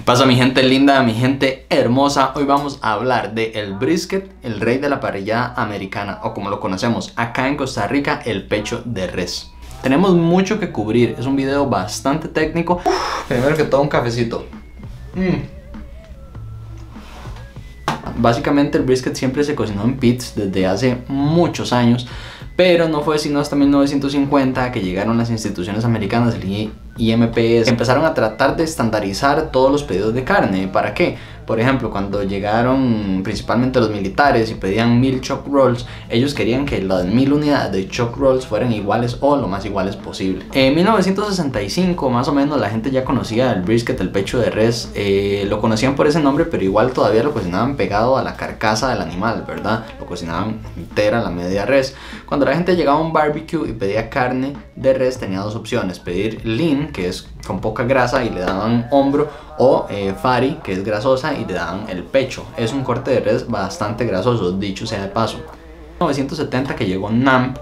Pasa mi gente linda, mi gente hermosa. Hoy vamos a hablar de el brisket, el rey de la parrillada americana, o como lo conocemos acá en Costa Rica, el pecho de res. Tenemos mucho que cubrir, es un video bastante técnico. Primero que todo, un cafecito. Básicamente el brisket siempre se cocinó en pits desde hace muchos años, pero no fue sino hasta 1950 que llegaron las instituciones americanas, el IMPS, empezaron a tratar de estandarizar todos los pedidos de carne. ¿Para qué? Por ejemplo, cuando llegaron principalmente los militares y pedían 1000 chuck rolls, ellos querían que las 1000 unidades de chuck rolls fueran iguales o lo más iguales posible. En 1965 más o menos la gente ya conocía el brisket, el pecho de res. Lo conocían por ese nombre, pero igual todavía lo cocinaban pegado a la carcasa del animal, ¿verdad? Lo cocinaban entera, la media res. Cuando la gente llegaba a un barbecue y pedía carne de res, tenía dos opciones: pedir lean, que es con poca grasa y le daban hombro, o fatty, que es grasosa y le daban el pecho. Es un corte de res bastante grasoso, dicho sea de paso. En 1970 que llegó NAMP,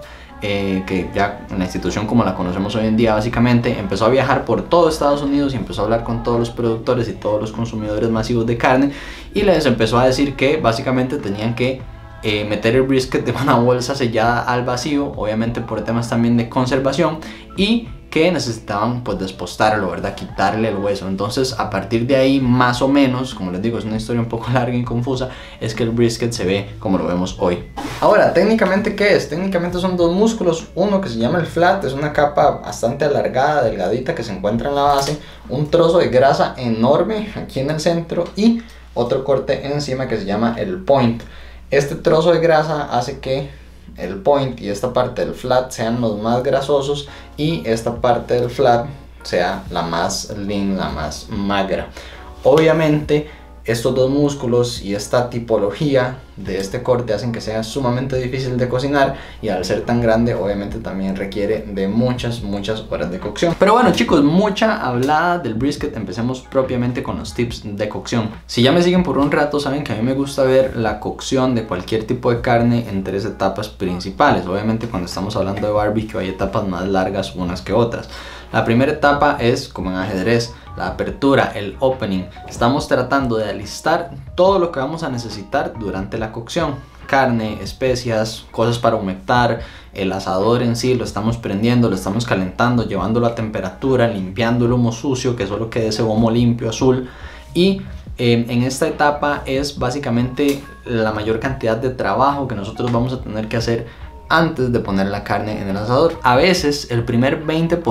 que ya la institución como la conocemos hoy en día básicamente empezó a viajar por todo Estados Unidos y empezó a hablar con todos los productores y todos los consumidores masivos de carne, y les empezó a decir que básicamente tenían que meter el brisket de una bolsa sellada al vacío, obviamente por temas también de conservación, y que necesitaban pues despostarlo, ¿verdad? Quitarle el hueso. Entonces a partir de ahí, más o menos, como les digo, es una historia un poco larga y confusa, es que el brisket se ve como lo vemos hoy. Ahora, técnicamente, ¿qué es? Técnicamente son dos músculos, uno que se llama el flat, es una capa bastante alargada, delgadita, que se encuentra en la base, un trozo de grasa enorme aquí en el centro y otro corte encima que se llama el point. Este trozo de grasa hace que el point y esta parte del flat sean los más grasosos y esta parte del flat sea la más lean, la más magra. Obviamente estos dos músculos y esta tipología de este corte hacen que sea sumamente difícil de cocinar, y al ser tan grande obviamente también requiere de muchas horas de cocción. Pero bueno chicos, mucha hablada del brisket, empecemos propiamente con los tips de cocción. Si ya me siguen por un rato saben que a mí me gusta ver la cocción de cualquier tipo de carne en tres etapas principales. Obviamente cuando estamos hablando de barbecue hay etapas más largas unas que otras. La primera etapa es como en ajedrez, la apertura, el opening. Estamos tratando de alistar todo lo que vamos a necesitar durante la cocción: carne, especias, cosas para humectar, el asador en sí lo estamos prendiendo, lo estamos calentando, llevándolo a temperatura, limpiando el humo sucio, que solo quede ese humo limpio azul. Y en esta etapa es básicamente la mayor cantidad de trabajo que nosotros vamos a tener que hacer antes de poner la carne en el asador. A veces el primer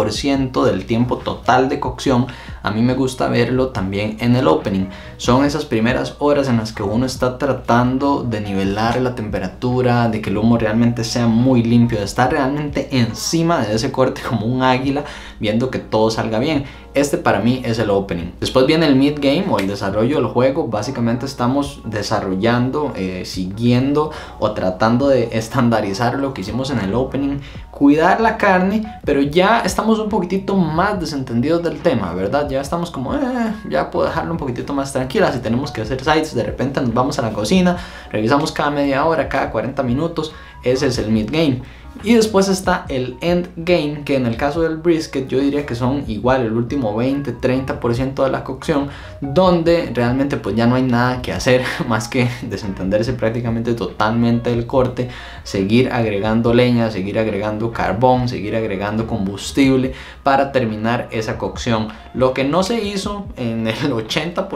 20% del tiempo total de cocción a mí me gusta verlo también en el opening. Son esas primeras horas en las que uno está tratando de nivelar la temperatura, de que el humo realmente sea muy limpio, de estar realmente encima de ese corte como un águila, viendo que todo salga bien. Este para mí es el opening. Después viene el mid game o el desarrollo del juego. Básicamente estamos desarrollando, siguiendo o tratando de estandarizar lo que hicimos en el opening, cuidar la carne, pero ya estamos un poquitito más desentendidos del tema, ¿verdad? Ya estamos como, ya puedo dejarlo un poquitito más tranquila. Si tenemos que hacer sides, de repente nos vamos a la cocina, revisamos cada media hora, cada 40 minutos. Ese es el mid game. Y después está el end game, que en el caso del brisket yo diría que son igual el último 20-30% de la cocción, donde realmente pues ya no hay nada que hacer más que desentenderse prácticamente totalmente del corte, seguir agregando leña, seguir agregando carbón, seguir agregando combustible para terminar esa cocción. Lo que no se hizo en el 80%,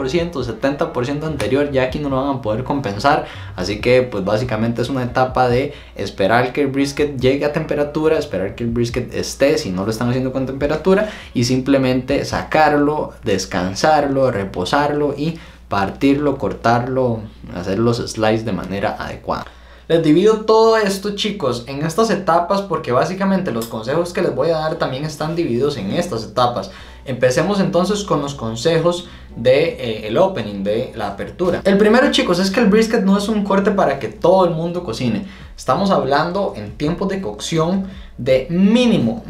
70% anterior, ya aquí no lo van a poder compensar. Así que pues básicamente es una etapa de esperar que el brisket llegue a temperatura, esperar que el brisket esté, si no lo están haciendo con temperatura, y simplemente sacarlo, descansarlo, reposarlo y partirlo, cortarlo, hacer los slices de manera adecuada. Les divido todo esto chicos en estas etapas porque básicamente los consejos que les voy a dar también están divididos en estas etapas. Empecemos entonces con los consejos de el opening, de la apertura. El primero chicos es que el brisket no es un corte para que todo el mundo cocine. Estamos hablando en tiempos de cocción de mínimo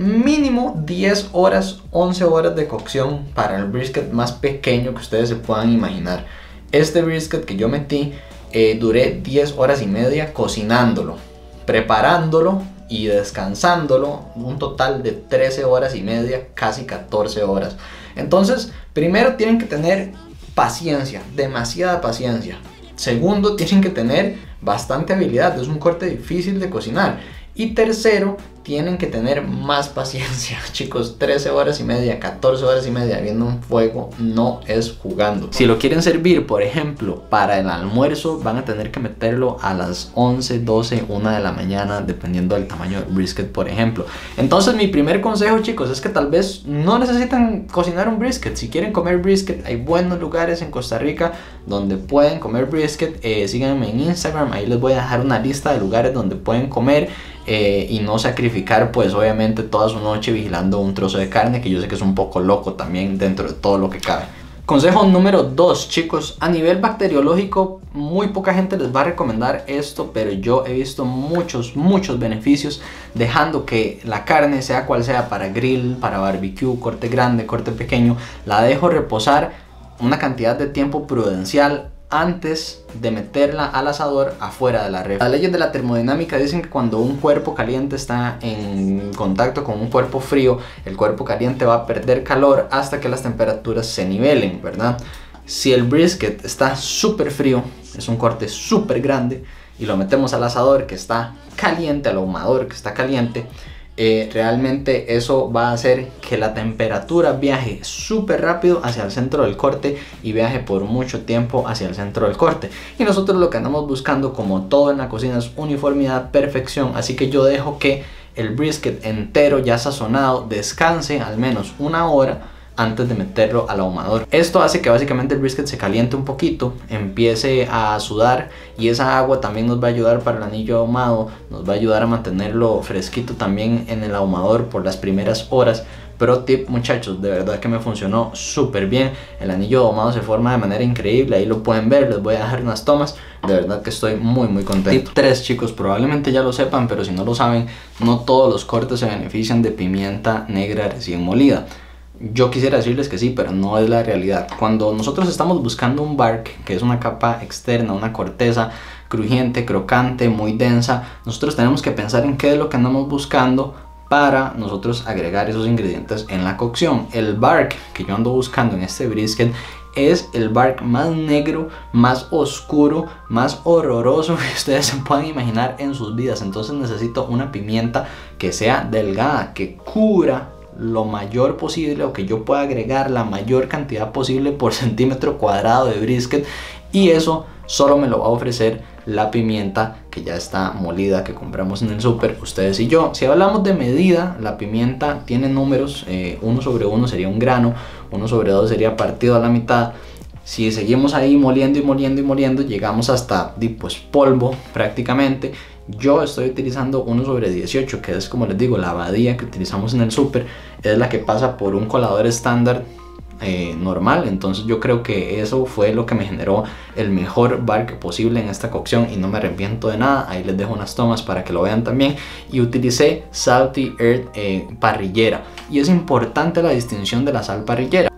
10 horas, 11 horas de cocción para el brisket más pequeño que ustedes se puedan imaginar. Este brisket que yo metí, duré 10 horas y media cocinándolo, preparándolo y descansándolo, un total de 13 horas y media, casi 14 horas. Entonces, primero tienen que tener paciencia, demasiada paciencia. Segundo, tienen que tener bastante habilidad, es un corte difícil de cocinar. Y tercero, tienen que tener más paciencia, chicos. 13 horas y media, 14 horas y media viendo un fuego no es jugando. Si lo quieren servir, por ejemplo, para el almuerzo, van a tener que meterlo a las 11, 12, 1 de la mañana, dependiendo del tamaño del brisket, por ejemplo. Entonces, mi primer consejo, chicos, es que tal vez no necesitan cocinar un brisket. Si quieren comer brisket, hay buenos lugares en Costa Rica donde pueden comer brisket. Síganme en Instagram, ahí les voy a dejar una lista de lugares donde pueden comer. Y no sacrificar pues obviamente toda su noche vigilando un trozo de carne, que yo sé que es un poco loco también dentro de todo lo que cabe. Consejo número 2, chicos, a nivel bacteriológico muy poca gente les va a recomendar esto, pero yo he visto muchos beneficios dejando que la carne, sea cual sea, para grill, para barbecue, corte grande, corte pequeño, la dejo reposar una cantidad de tiempo prudencial antes de meterla al asador afuera de la refri. Las leyes de la termodinámica dicen que cuando un cuerpo caliente está en contacto con un cuerpo frío, el cuerpo caliente va a perder calor hasta que las temperaturas se nivelen, ¿verdad? Si el brisket está súper frío, es un corte súper grande, y lo metemos al asador que está caliente, al ahumador que está caliente, realmente eso va a hacer que la temperatura viaje súper rápido hacia el centro del corte y viaje por mucho tiempo hacia el centro del corte. Y nosotros lo que andamos buscando, como todo en la cocina, es uniformidad, perfección. Así que yo dejo que el brisket entero, ya sazonado, descanse al menos 1 hora antes de meterlo al ahumador. Esto hace que básicamente el brisket se caliente un poquito, empiece a sudar, y esa agua también nos va a ayudar para el anillo ahumado, nos va a ayudar a mantenerlo fresquito también en el ahumador por las primeras horas. Pro tip, muchachos, de verdad que me funcionó súper bien. El anillo ahumado se forma de manera increíble, ahí lo pueden ver, les voy a dejar unas tomas. De verdad que estoy muy contento. Tip 3, chicos, probablemente ya lo sepan, pero si no lo saben, no todos los cortes se benefician de pimienta negra recién molida. Yo quisiera decirles que sí, pero no es la realidad. Cuando nosotros estamos buscando un bark, que es una capa externa, una corteza crujiente, crocante, muy densa, nosotros tenemos que pensar en qué es lo que andamos buscando para nosotros agregar esos ingredientes en la cocción. El bark que yo ando buscando en este brisket es el bark más negro, más oscuro, más horroroso que ustedes se puedan imaginar en sus vidas. Entonces necesito una pimienta que sea delgada, que cubra lo mayor posible, o que yo pueda agregar la mayor cantidad posible por centímetro cuadrado de brisket, y eso solo me lo va a ofrecer la pimienta que ya está molida, que compramos en el súper, ustedes y yo. Si hablamos de medida, la pimienta tiene números, 1/1 sería un grano, 1/2 sería partido a la mitad. Si seguimos ahí moliendo y moliendo, llegamos hasta pues polvo prácticamente. Yo estoy utilizando 1/18, que es, como les digo, la abadía que utilizamos en el súper, es la que pasa por un colador estándar normal. Entonces yo creo que eso fue lo que me generó el mejor bark posible en esta cocción, y no me arrepiento de nada. Ahí les dejo unas tomas para que lo vean también. Y utilicé Salty Earth parrillera, y es importante la distinción de la sal parrillera.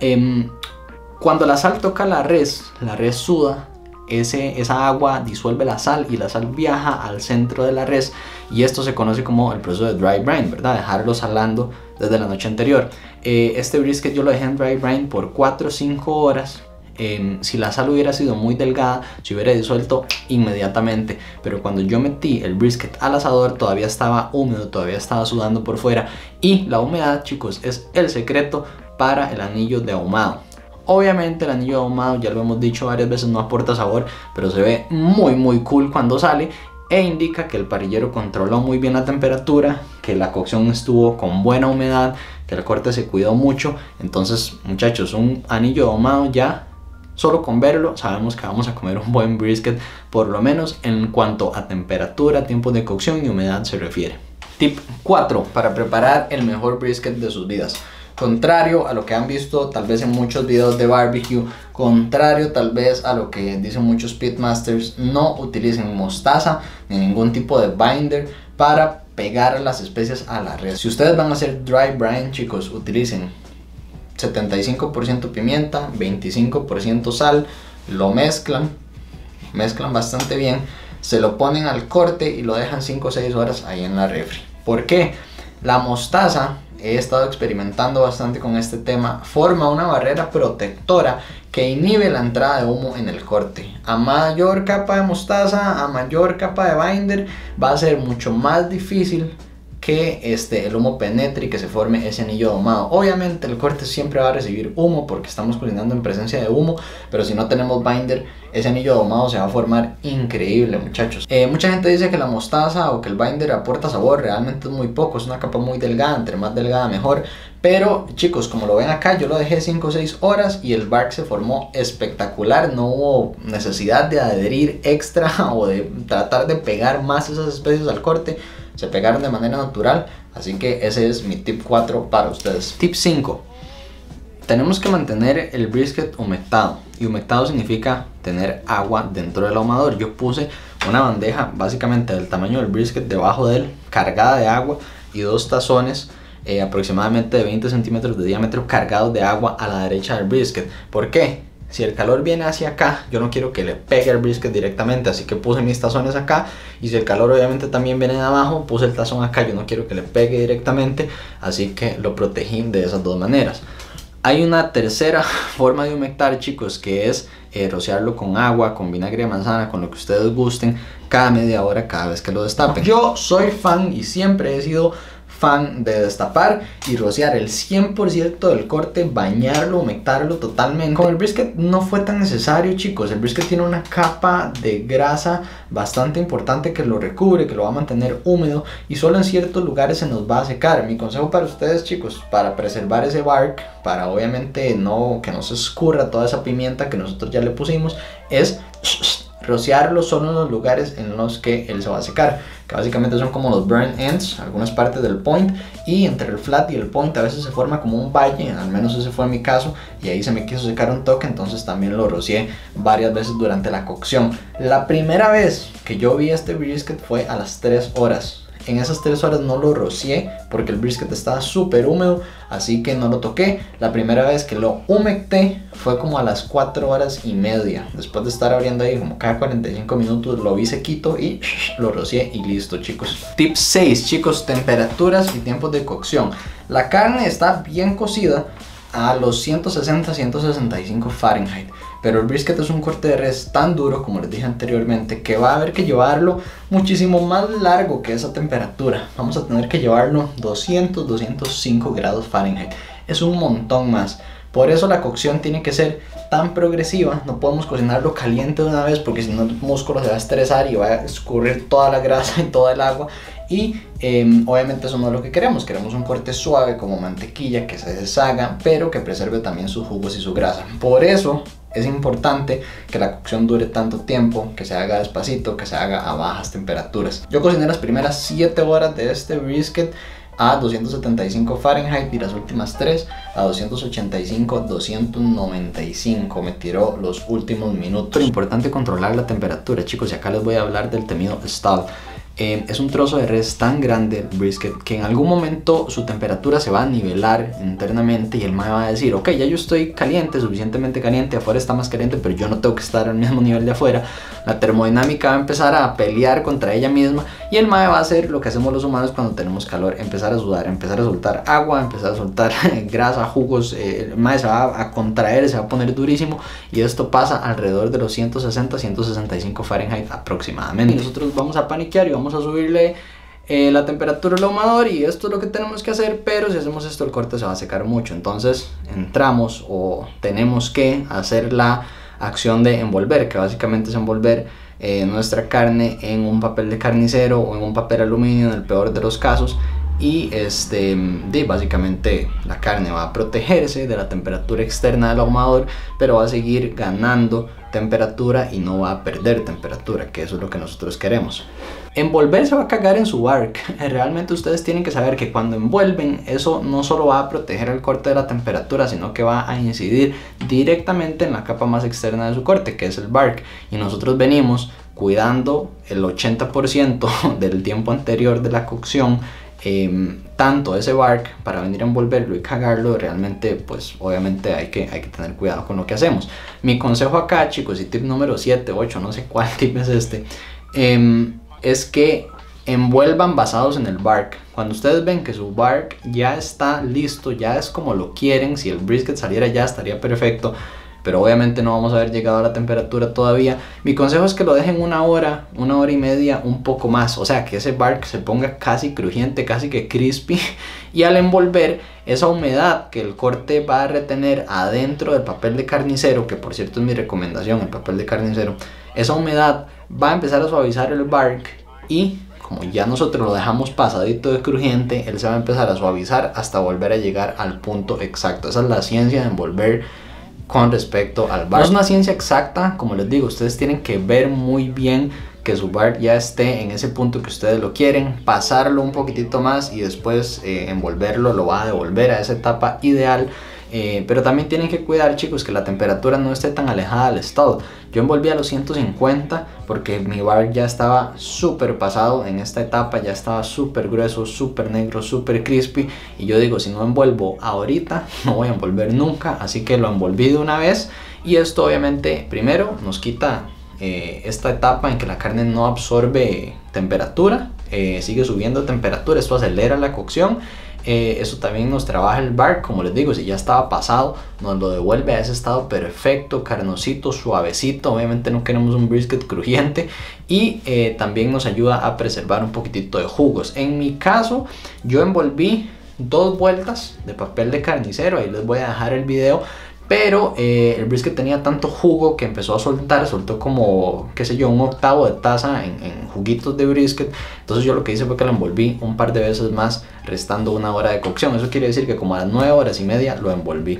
Cuando la sal toca la res suda, esa agua disuelve la sal, y la sal viaja al centro de la res, y esto se conoce como el proceso de dry brine, ¿verdad? Dejarlo salando desde la noche anterior. Este brisket yo lo dejé en dry brine por 4 o 5 horas. Si la sal hubiera sido muy delgada, se hubiera disuelto inmediatamente, pero cuando yo metí el brisket al asador todavía estaba húmedo, todavía estaba sudando por fuera, y la humedad, chicos, es el secreto para el anillo de ahumado. Obviamente el anillo ahumado, ya lo hemos dicho varias veces, no aporta sabor, pero se ve muy cool cuando sale, e indica que el parrillero controló muy bien la temperatura, que la cocción estuvo con buena humedad, que el corte se cuidó mucho. Entonces, muchachos, un anillo ahumado, ya solo con verlo sabemos que vamos a comer un buen brisket, por lo menos en cuanto a temperatura, tiempo de cocción y humedad se refiere. Tip 4 para preparar el mejor brisket de sus vidas. Contrario a lo que han visto tal vez en muchos videos de barbecue, contrario tal vez a lo que dicen muchos pitmasters, no utilicen mostaza ni ningún tipo de binder para pegar las especias a la res. Si ustedes van a hacer dry brine, chicos, utilicen 75% pimienta, 25% sal, lo mezclan bastante bien, se lo ponen al corte y lo dejan 5 o 6 horas ahí en la refri. ¿Por qué? La mostaza he estado experimentando bastante con este tema, forma una barrera protectora que inhibe la entrada de humo en el corte. A mayor capa de mostaza, a mayor capa de binder, va a ser mucho más difícil que el humo penetre y que se forme ese anillo ahumado. Obviamente el corte siempre va a recibir humo porque estamos cocinando en presencia de humo, pero si no tenemos binder, ese anillo ahumado se va a formar increíble, muchachos. Mucha gente dice que la mostaza o que el binder aporta sabor, realmente es muy poco, es una capa muy delgada, entre más delgada mejor. Pero chicos, como lo ven acá, yo lo dejé 5 o 6 horas y el bark se formó espectacular. No hubo necesidad de adherir extra o de tratar de pegar más esas especies al corte. Se pegaron de manera natural, así que ese es mi tip 4 para ustedes. Tip 5. Tenemos que mantener el brisket humectado, y humectado significa tener agua dentro del ahumador. Yo puse una bandeja básicamente del tamaño del brisket debajo de él, cargada de agua, y 2 tazones aproximadamente de 20 centímetros de diámetro cargados de agua a la derecha del brisket. ¿Por qué? Si el calor viene hacia acá, yo no quiero que le pegue el brisket directamente, así que puse mis tazones acá. Y si el calor obviamente también viene de abajo, puse el tazón acá, yo no quiero que le pegue directamente, así que lo protegí de esas dos maneras. Hay una tercera forma de humectar, chicos, que es rociarlo con agua, con vinagre de manzana, con lo que ustedes gusten, cada media hora, cada vez que lo destapen. Yo soy fan y siempre he sido fan de destapar y rociar el 100% del corte, bañarlo, humectarlo totalmente. Con el brisket no fue tan necesario, chicos. El brisket tiene una capa de grasa bastante importante que lo recubre, que lo va a mantener húmedo, y solo en ciertos lugares se nos va a secar. Mi consejo para ustedes, chicos, para preservar ese bark, para obviamente que no se escurra toda esa pimienta que nosotros ya le pusimos, es rociarlo solo en los lugares en los que él se va a secar, que básicamente son como los burn ends, algunas partes del point, y entre el flat y el point a veces se forma como un valle, al menos ese fue mi caso, y ahí se me quiso secar un toque, entonces también lo rocié varias veces durante la cocción. La primera vez que yo vi este brisket fue a las 3 horas. En esas 3 horas no lo rocié porque el brisket estaba súper húmedo, así que no lo toqué. La primera vez que lo humecté fue como a las 4 horas y media. Después de estar abriendo ahí como cada 45 minutos, lo vi sequito y lo rocié y listo, chicos. Tip 6, chicos, temperaturas y tiempos de cocción. La carne está bien cocida a los 160-165 Fahrenheit. Pero el brisket es un corte de res tan duro, como les dije anteriormente, que va a haber que llevarlo muchísimo más largo que esa temperatura. Vamos a tener que llevarlo 200-205 grados Fahrenheit. Es un montón más. Por eso la cocción tiene que ser tan progresiva. No podemos cocinarlo caliente de una vez, porque si no el músculo se va a estresar y va a escurrir toda la grasa y toda el agua. Y obviamente eso no es lo que queremos. Queremos un corte suave como mantequilla, que se deshaga, pero que preserve también sus jugos y su grasa. Por eso es importante que la cocción dure tanto tiempo, que se haga despacito, que se haga a bajas temperaturas. Yo cociné las primeras 7 horas de este brisket a 275 Fahrenheit y las últimas 3 a 285-295. Me tiró los últimos minutos. Pero importante controlar la temperatura, chicos, y acá les voy a hablar del temido stall. Es un trozo de res tan grande, el brisket, que en algún momento su temperatura se va a nivelar internamente y el mae va a decir: ok, ya yo estoy caliente, suficientemente caliente, afuera está más caliente, pero yo no tengo que estar al mismo nivel de afuera. La termodinámica va a empezar a pelear contra ella misma y el mae va a hacer lo que hacemos los humanos cuando tenemos calor: empezar a sudar, empezar a soltar agua, empezar a soltar grasa, jugos. El mae se va a contraer, se va a poner durísimo, y esto pasa alrededor de los 160-165 Fahrenheit aproximadamente. Y nosotros vamos a paniquear y vamos a subirle la temperatura al ahumador, y esto es lo que tenemos que hacer. Pero si hacemos esto, el corte se va a secar mucho. Entonces entramos o tenemos que hacer la acción de envolver, que básicamente es envolver nuestra carne en un papel de carnicero o en un papel aluminio en el peor de los casos. Y básicamente la carne va a protegerse de la temperatura externa del ahumador, pero va a seguir ganando temperatura y no va a perder temperatura, que eso es lo que nosotros queremos. Envolver se va a cagar en su bark. Realmente ustedes tienen que saber que cuando envuelven, eso no solo va a proteger el corte de la temperatura, sino que va a incidir directamente en la capa más externa de su corte, que es el bark. Y nosotros venimos cuidando el 80% del tiempo anterior de la cocción, tanto ese bark, para venir a envolverlo y cagarlo. Realmente, pues obviamente hay que tener cuidado con lo que hacemos. Mi consejo acá, chicos, y tip número 7, 8, no sé cuál tip es este, es que envuelvan basados en el bark. Cuando ustedes ven que su bark ya está listo, ya es como lo quieren, si el brisket saliera ya estaría perfecto, pero obviamente no vamos a haber llegado a la temperatura todavía. Mi consejo es que lo dejen una hora y media, un poco más, o sea que ese bark se ponga casi crujiente, casi que crispy, y al envolver, esa humedad que el corte va a retener adentro del papel de carnicero, que por cierto es mi recomendación, el papel de carnicero, esa humedad va a empezar a suavizar el bark, y como ya nosotros lo dejamos pasadito de crujiente, él se va a empezar a suavizar hasta volver a llegar al punto exacto. Esa es la ciencia de envolver con respecto al bark. No es una ciencia exacta, como les digo, ustedes tienen que ver muy bien que su bark ya esté en ese punto que ustedes lo quieren, pasarlo un poquitito más y después envolverlo, lo va a devolver a esa etapa ideal. Pero también tienen que cuidar, chicos, que la temperatura no esté tan alejada del stall. Yo envolví a los 150 porque mi bark ya estaba súper pasado en esta etapa, ya estaba súper grueso, súper negro, súper crispy, y yo digo, si no envuelvo ahorita no voy a envolver nunca, así que lo envolví de una vez. Y esto obviamente primero nos quita esta etapa en que la carne no absorbe temperatura, sigue subiendo temperatura, esto acelera la cocción. Eso también nos trabaja el bark, como les digo, si ya estaba pasado nos lo devuelve a ese estado perfecto, carnosito, suavecito. Obviamente no queremos un brisket crujiente, y también nos ayuda a preservar un poquitito de jugos. En mi caso yo envolví 2 vueltas de papel de carnicero, ahí les voy a dejar el video. Pero el brisket tenía tanto jugo que empezó a soltó como, qué sé yo, 1/8 de taza en juguitos de brisket. Entonces yo lo que hice fue que lo envolví un par de veces más, restando 1 hora de cocción. Eso quiere decir que como a las 9 horas y media lo envolví.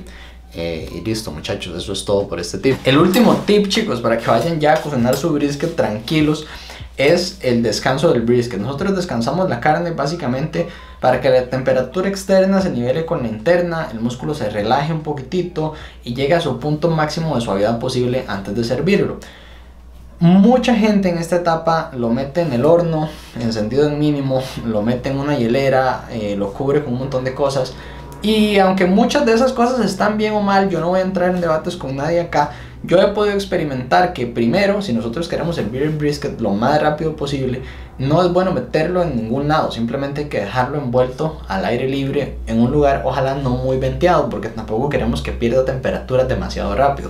Y listo, muchachos, eso es todo por este tip. El último tip, chicos, para que vayan ya a cocinar su brisket tranquilos, es el descanso del brisket. Nosotros descansamos la carne básicamente para que la temperatura externa se nivele con la interna, el músculo se relaje un poquitito y llegue a su punto máximo de suavidad posible antes de servirlo. Mucha gente en esta etapa lo mete en el horno, encendido en mínimo, lo mete en una hielera, lo cubre con un montón de cosas. Y aunque muchas de esas cosas están bien o mal, yo no voy a entrar en debates con nadie acá. Yo he podido experimentar que primero, si nosotros queremos servir el brisket lo más rápido posible, no es bueno meterlo en ningún lado, simplemente hay que dejarlo envuelto al aire libre en un lugar, ojalá no muy venteado, porque tampoco queremos que pierda temperatura demasiado rápido.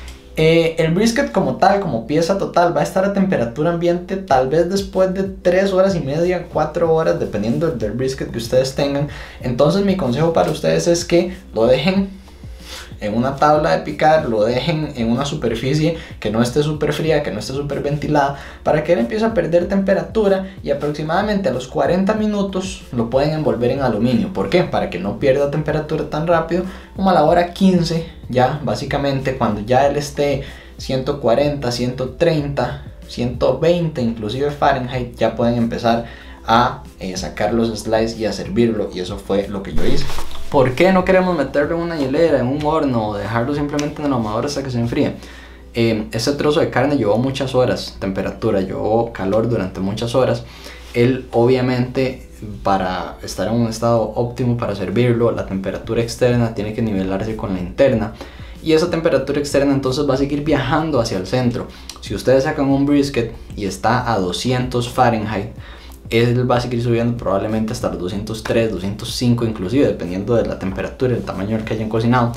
El brisket como tal, como pieza total, va a estar a temperatura ambiente tal vez después de 3 horas y media, 4 horas, dependiendo del brisket que ustedes tengan. Entonces mi consejo para ustedes es que lo dejen en una tabla de picar, lo dejen en una superficie que no esté súper fría, que no esté súper ventilada, para que él empiece a perder temperatura, y aproximadamente a los 40 minutos lo pueden envolver en aluminio. ¿Por qué? Para que no pierda temperatura tan rápido. Como a la hora 15, ya básicamente cuando ya él esté 140, 130, 120 inclusive Fahrenheit, ya pueden empezar a sacar los slices y a servirlo, y eso fue lo que yo hice. ¿Por qué no queremos meterlo en una hielera, en un horno, o dejarlo simplemente en el ahumador hasta que se enfríe? Ese trozo de carne llevó muchas horas, temperatura, llevó calor durante muchas horas. Él obviamente, para estar en un estado óptimo para servirlo, la temperatura externa tiene que nivelarse con la interna, y esa temperatura externa entonces va a seguir viajando hacia el centro. Si ustedes sacan un brisket y está a 200 Fahrenheit, él va a seguir subiendo probablemente hasta los 203, 205 inclusive, dependiendo de la temperatura y el tamaño al que hayan cocinado.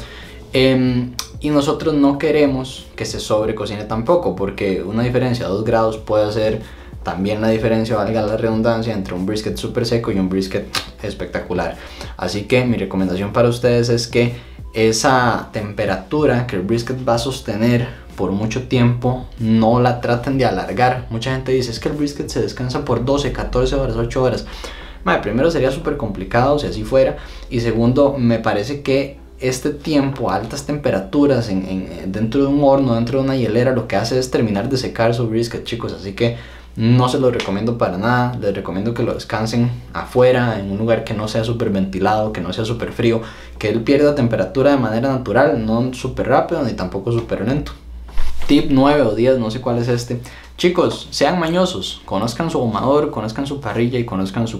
Y nosotros no queremos que se sobrecocine tampoco, porque una diferencia de 2 grados puede hacer también la diferencia, valga la redundancia, entre un brisket súper seco y un brisket espectacular. Así que mi recomendación para ustedes es que esa temperatura que el brisket va a sostener por mucho tiempo, no la traten de alargar. Mucha gente dice, es que el brisket se descansa por 12, 14 horas, 8 horas. Primero sería súper complicado si así fuera, y segundo, me parece que este tiempo a altas temperaturas dentro de un horno, dentro de una hielera, lo que hace es terminar de secar su brisket, chicos. Así que no se lo recomiendo para nada. Les recomiendo que lo descansen afuera, en un lugar que no sea súper ventilado, que no sea súper frío, que él pierda temperatura de manera natural, no súper rápido ni tampoco súper lento. Tip 9 o 10, no sé cuál es este. Chicos, sean mañosos, conozcan su ahumador, conozcan su parrilla y conozcan su carne.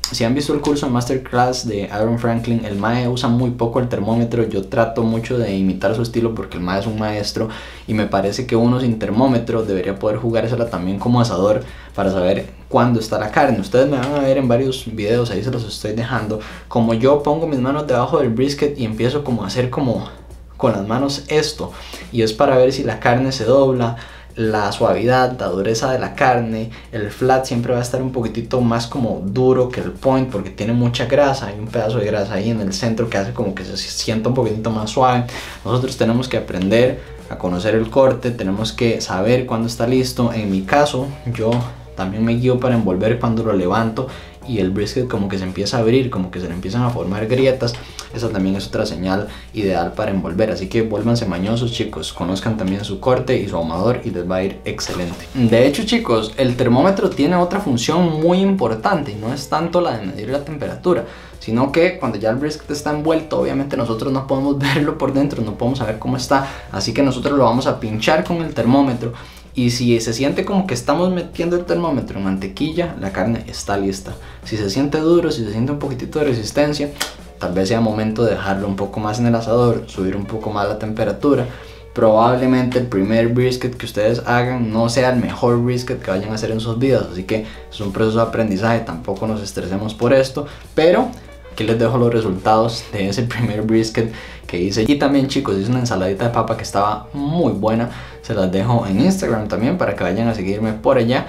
Si han visto el curso de Masterclass de Aaron Franklin, el mae usa muy poco el termómetro. Yo trato mucho de imitar su estilo porque el mae es un maestro y me parece que uno sin termómetro debería poder jugársela también como asador para saber cuándo está la carne. Ustedes me van a ver en varios videos, ahí se los estoy dejando, como yo pongo mis manos debajo del brisket y empiezo como a hacer como con las manos esto, y es para ver si la carne se dobla, la suavidad, la dureza de la carne. El flat siempre va a estar un poquitito más como duro que el point porque tiene mucha grasa, hay un pedazo de grasa ahí en el centro que hace como que se sienta un poquitito más suave. Nosotros tenemos que aprender a conocer el corte, tenemos que saber cuándo está listo. En mi caso, yo también me guío para envolver cuando lo levanto y el brisket como que se empieza a abrir, como que se le empiezan a formar grietas. Esa también es otra señal ideal para envolver, así que vuélvanse mañosos, chicos, conozcan también su corte y su ahumador y les va a ir excelente. De hecho, chicos, el termómetro tiene otra función muy importante y no es tanto la de medir la temperatura, sino que cuando ya el brisket está envuelto, obviamente nosotros no podemos verlo por dentro, no podemos saber cómo está, así que nosotros lo vamos a pinchar con el termómetro. Y si se siente como que estamos metiendo el termómetro en mantequilla, la carne está lista. Si se siente duro, si se siente un poquitito de resistencia, tal vez sea momento de dejarlo un poco más en el asador, subir un poco más la temperatura. Probablemente el primer brisket que ustedes hagan no sea el mejor brisket que vayan a hacer en sus vidas, así que es un proceso de aprendizaje, tampoco nos estresemos por esto, pero aquí les dejo los resultados de ese primer brisket que hice. Y también, chicos, hice una ensaladita de papa que estaba muy buena, se las dejo en Instagram también para que vayan a seguirme por allá.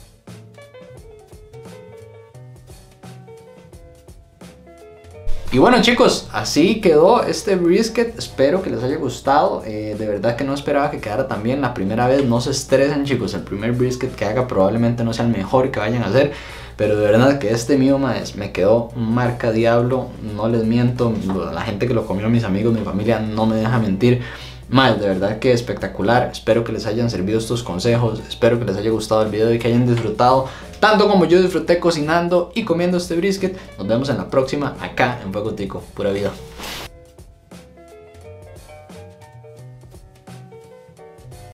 Y bueno, chicos, así quedó este brisket, espero que les haya gustado. De verdad que no esperaba que quedara tan bien la primera vez. No se estresen, chicos, el primer brisket que haga probablemente no sea el mejor que vayan a hacer, pero de verdad que este mío me quedó marca diablo, no les miento. La gente que lo comió, mis amigos, mi familia, no me deja mentir. De verdad que espectacular. Espero que les hayan servido estos consejos, espero que les haya gustado el video y que hayan disfrutado tanto como yo disfruté cocinando y comiendo este brisket. Nos vemos en la próxima acá en Fuego Tico, pura vida.